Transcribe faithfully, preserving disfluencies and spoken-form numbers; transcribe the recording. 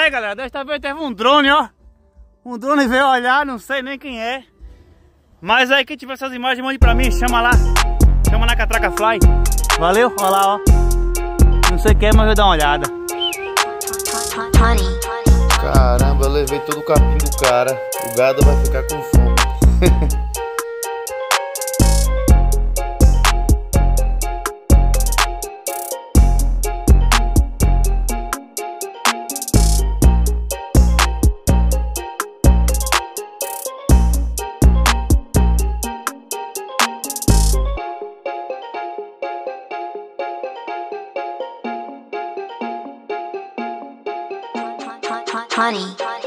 Aí galera, desta vez teve um drone, ó. Um drone veio olhar, não sei nem quem é. Mas aí quem tiver essas imagens, mande pra mim, chama lá. Chama na Catraca Fly. Valeu, olha lá, ó. Não sei quem é, mas vou dar uma olhada. Caramba, eu levei todo o capim do cara. O gado vai ficar com fome. Honey.